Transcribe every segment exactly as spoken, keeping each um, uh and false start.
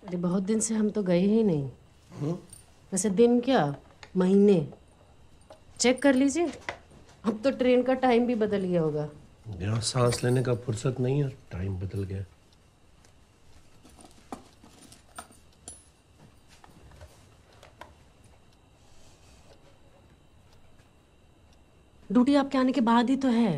अरे बहुत दिन से हम तो गए ही नहीं। हुँ? वैसे दिन क्या, महीने। चेक कर लीजिए, अब तो ट्रेन का टाइम भी बदल गया होगा। यहाँ सांस लेने का फुर्सत नहीं है, टाइम बदल गया। ड्यूटी आपके आने के बाद ही तो है।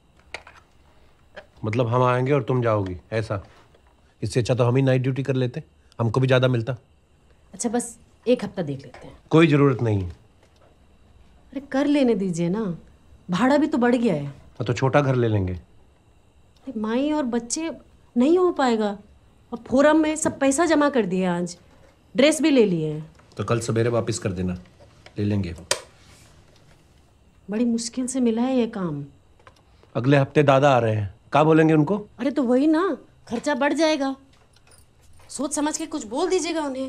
मतलब हम आएंगे और तुम जाओगी, ऐसा? इससे अच्छा तो हम ही नाइट ड्यूटी कर लेते, हमको भी ज्यादा मिलता। अच्छा बस एक हफ्ता देख लेते हैं। कोई जरूरत नहीं। अरे कर लेने दीजिए ना, भाड़ा भी तो बढ़ गया है। तो छोटा घर ले लेंगे। अरे माई और बच्चे, नहीं हो पाएगा। और फोरम में सब पैसा जमा कर दिए, आज ड्रेस भी ले लिए हैं। तो कल सवेरे वापस कर देना, ले लेंगे। बड़ी मुश्किल से मिला है ये काम। अगले हफ्ते दादा आ रहे हैं, क्या बोलेंगे उनको? अरे तो वही ना, खर्चा बढ़ जाएगा। सोच समझ के कुछ बोल दीजिएगा उन्हें।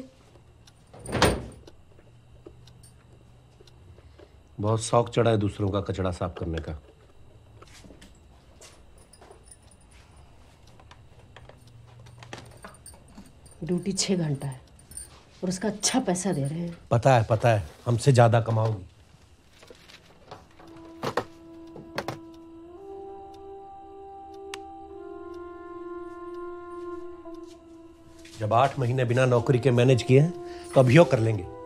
बहुत शौक चढ़ा है दूसरों का कचरा साफ करने का। ड्यूटी छह घंटा है और उसका अच्छा पैसा दे रहे हैं। पता है पता है, हमसे ज्यादा कमाओगी। जब आठ महीने बिना नौकरी के मैनेज किए हैं तो अभियोग कर लेंगे।